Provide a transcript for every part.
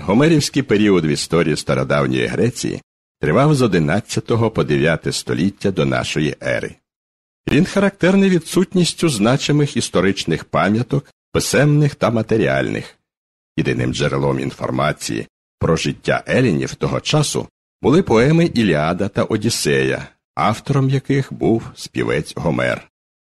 гомерівський період в історії стародавньої Греції тривав з 11 по 9 століття до нашої ери. Він характерний відсутністю значимих історичних пам'яток, писемних та матеріальних. Єдиним джерелом інформації про життя елінів того часу були поеми Іліада та Одіссея, автором яких був співець Гомер.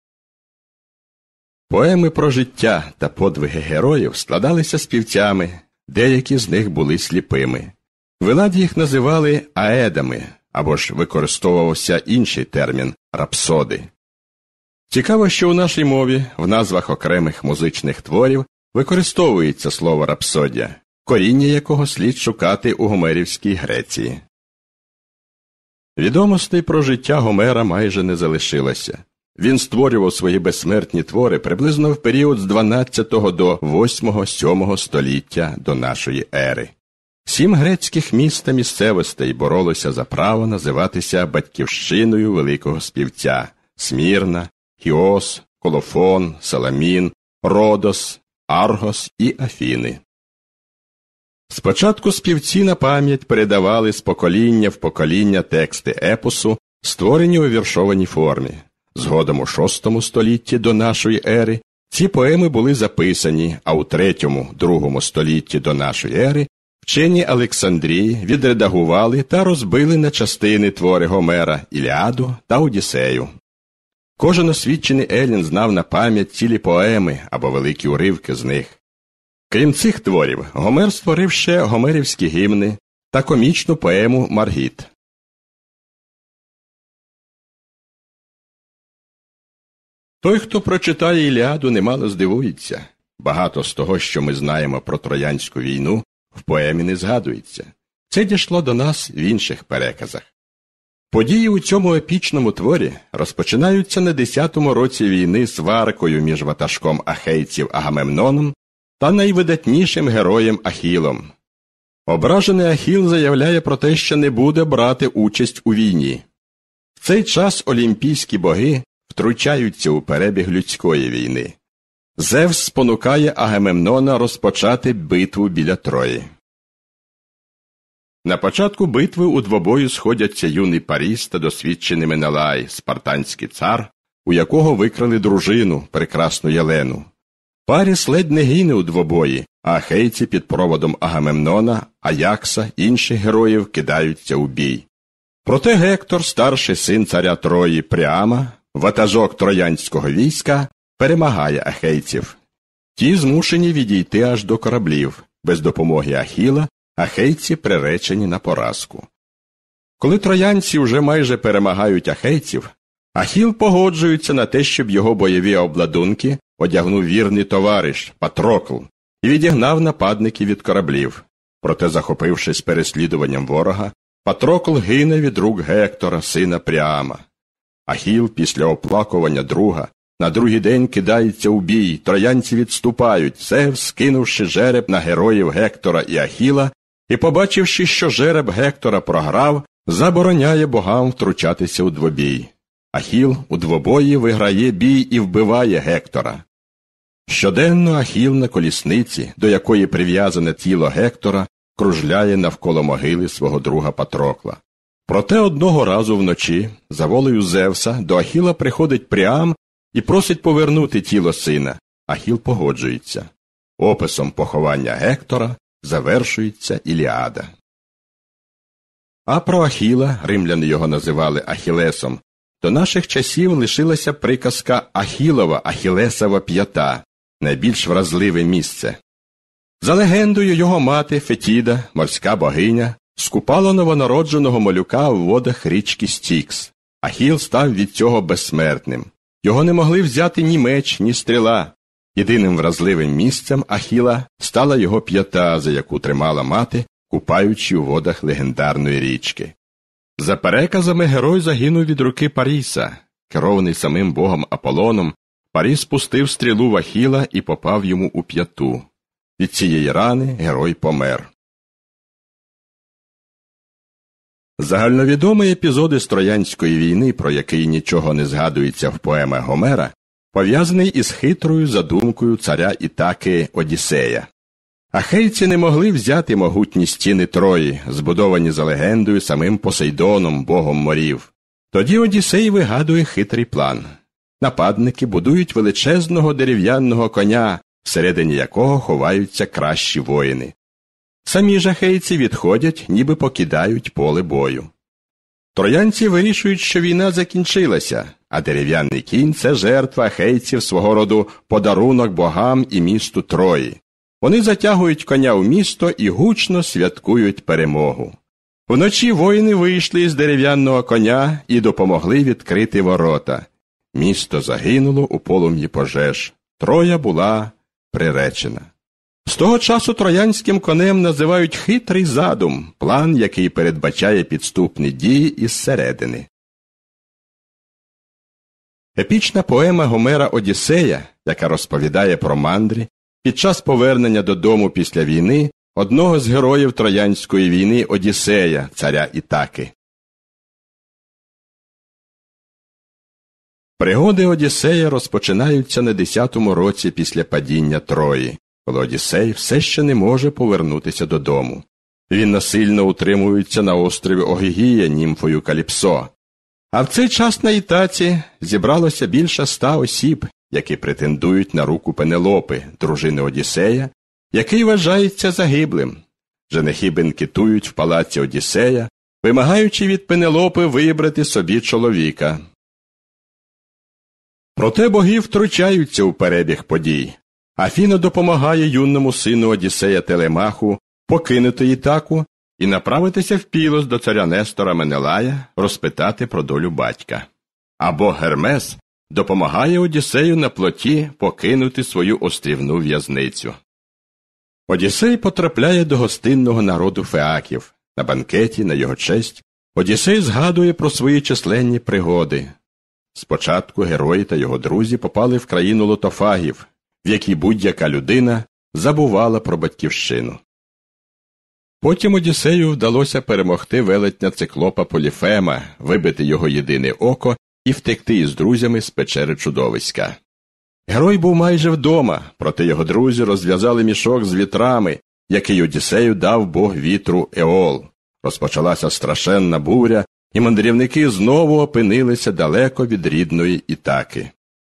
Поеми про життя та подвиги героїв складалися співцями, деякі з них були сліпими. В Іладі їх називали аедами, або ж використовувався інший термін – рапсоди. Цікаво, що у нашій мові в назвах окремих музичних творів використовується слово рапсодія, коріння якого слід шукати у гомерівській Греції. Відомостей про життя Гомера майже не залишилося. Він створював свої безсмертні твори приблизно в період з 12 до 8-7 століття до нашої ери. 7 грецьких міст та місцевостей боролося за право називатися батьківщиною великого співця – Смірна, Хіос, Колофон, Саламін, Родос, Аргос і Афіни. Спочатку співці на пам'ять передавали з покоління в покоління тексти епосу, створені у віршованій формі. Згодом у VI столітті до нашої ери ці поеми були записані, а у III-II столітті до нашої ери вчені Олександрії відредагували та розбили на частини твори Гомера Іліаду та Одіссею. Кожен освічений елін знав на пам'ять цілі поеми або великі уривки з них. Крім цих творів, Гомер створив ще гомерівські гімни та комічну поему «Маргіт». Той, хто прочитає Іліаду, немало здивується. Багато з того, що ми знаємо про Троянську війну, в поемі не згадується. Це дійшло до нас в інших переказах. Події у цьому епічному творі розпочинаються на 10-му році війни сваркою між ватажком ахейців Агамемноном та найвидатнішим героєм Ахілом. Ображений Ахіл заявляє про те, що не буде брати участь у війні. В цей час олімпійські боги втручаються у перебіг людської війни. Зевс спонукає Агамемнона розпочати битву біля Трої. На початку битви у двобою сходяться юний Паріс та досвідчений Менелай, спартанський цар, у якого викрали дружину, прекрасну Єлену. Паріс ледь не гине у двобої, а ахейці під проводом Агамемнона, Аякса, інших героїв кидаються у бій. Проте Гектор, старший син царя Трої Пріама, ватажок троянського війська, перемагає ахейців. Ті змушені відійти аж до кораблів. Без допомоги Ахіла ахейці приречені на поразку. Коли троянці вже майже перемагають ахейців, Ахіл погоджується на те, щоб його бойові обладунки одягнув вірний товариш Патрокл і відігнав нападників від кораблів. Проте, захопившись переслідуванням ворога, Патрокл гине від рук Гектора, сина Пріама. Ахіл після оплакування друга на другий день кидається у бій, троянці відступають, Зевс, скинувши жереб на героїв Гектора і Ахіла, і, побачивши, що жереб Гектора програв, забороняє богам втручатися у двобій. Ахіл у двобої виграє бій і вбиває Гектора. Щоденно Ахіл на колісниці, до якої прив'язане тіло Гектора, кружляє навколо могили свого друга Патрокла. Проте одного разу вночі, за волею Зевса, до Ахіла приходить Пріам і просить повернути тіло сина. Ахіл погоджується. Описом поховання Гектора завершується Іліада. А про Ахіла, римляни його називали Ахілесом, до наших часів лишилася приказка Ахілова, Ахілесова п'ята, найбільш вразливе місце. За легендою, його мати Фетіда, морська богиня, скупала новонародженого малюка в водах річки Стікс. Ахіл став від цього безсмертним. Його не могли взяти ні меч, ні стріла. Єдиним вразливим місцем Ахіла стала його п'ята, за яку тримала мати, купаючи у водах легендарної річки. За переказами, герой загинув від руки Паріса. Керований самим богом Аполлоном, Паріс пустив стрілу в Ахіла і попав йому у п'яту. Від цієї рани герой помер. Загальновідомий епізод із Троянської війни, про який нічого не згадується в поемах Гомера, пов'язаний із хитрою задумкою царя Ітаки Одіссея. Ахейці не могли взяти могутні стіни Трої, збудовані за легендою самим Посейдоном, богом морів. Тоді Одіссей вигадує хитрий план. Нападники будують величезного дерев'яного коня, всередині якого ховаються кращі воїни. Самі ж ахейці відходять, ніби покидають поле бою. Троянці вирішують, що війна закінчилася, а дерев'яний кінь – це жертва ахейців, свого роду подарунок богам і місту Трої. Вони затягують коня в місто і гучно святкують перемогу. Вночі воїни вийшли із дерев'яного коня і допомогли відкрити ворота. Місто загинуло у полум'ї пожеж. Троя була приречена. З того часу троянським конем називають хитрий задум, план, який передбачає підступні дії із середини. Епічна поема Гомера «Одіссея», яка розповідає про мандрі, під час повернення додому після війни одного з героїв Троянської війни Одіссея, царя Ітаки. Пригоди Одіссея розпочинаються на 10-му році після падіння Трої, коли Одіссей все ще не може повернутися додому. Він насильно утримується на острові Огігія німфою Каліпсо. А в цей час на Ітаці зібралося більше 100 осіб, які претендують на руку Пенелопи, дружини Одіссея, який вважається загиблим. Женихи бенкетують в палаці Одіссея, вимагаючи від Пенелопи вибрати собі чоловіка. Проте боги втручаються у перебіг подій. Афіна допомагає юному сину Одіссея Телемаху покинути Ітаку і направитися в Пілос до царя Нестора Менелая розпитати про долю батька. А бог Гермес допомагає Одіссею на плоті покинути свою острівну в'язницю. Одіссей потрапляє до гостинного народу феаків. На банкеті на його честь Одіссей згадує про свої численні пригоди. Спочатку герої та його друзі попали в країну лотофагів, в якій будь-яка людина забувала про батьківщину. Потім Одіссею вдалося перемогти велетня циклопа Поліфема, вибити його єдине око і втекти із друзями з печери чудовиська. Герой був майже вдома, проте його друзі розв'язали мішок з вітрами, який Одіссею дав бог вітру Еол. Розпочалася страшенна буря, і мандрівники знову опинилися далеко від рідної Ітаки.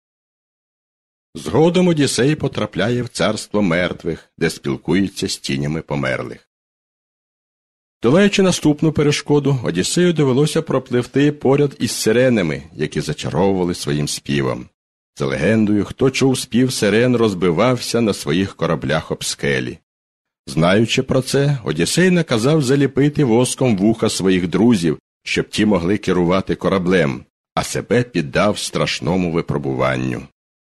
Згодом Одіссей потрапляє в царство мертвих, де спілкується з тінями померлих. Долаючи наступну перешкоду, Одіссею довелося пропливти поряд із сиренами, які зачаровували своїм співом. За легендою, хто чув спів сирен, розбивався на своїх кораблях об скелі. Знаючи про це, Одіссей наказав заліпити воском вуха своїх друзів, щоб ті могли керувати кораблем, а себе піддав страшному випробуванню.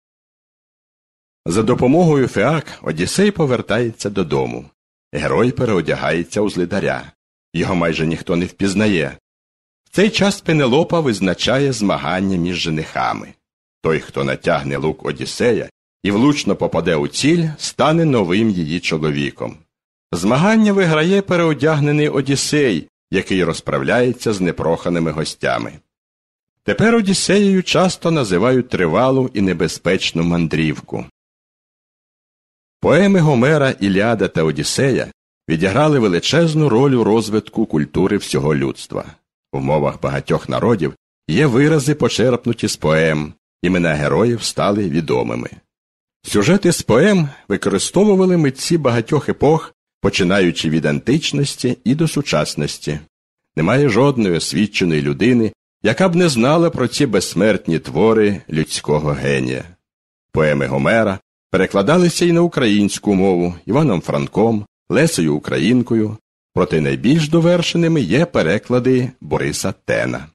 За допомогою феак Одіссей повертається додому. Герой переодягається у злидаря. Його майже ніхто не впізнає. В цей час Пенелопа визначає змагання між женихами. Той, хто натягне лук Одіссея і влучно попаде у ціль, стане новим її чоловіком. Змагання виграє переодягнений Одіссей, який розправляється з непроханими гостями. Тепер Одіссеєю часто називають тривалу і небезпечну мандрівку. Поеми Гомера «Іліада» та «Одіссея» відіграли величезну роль у розвитку культури всього людства. В мовах багатьох народів є вирази, почерпнуті з поем, імена героїв стали відомими. Сюжети з поем використовували митці багатьох епох, починаючи від античності і до сучасності. Немає жодної освіченої людини, яка б не знала про ці безсмертні твори людського генія. Поеми Гомера перекладалися й на українську мову Іваном Франком, Лесею Українкою, проте найбільш довершеними є переклади Бориса Тена.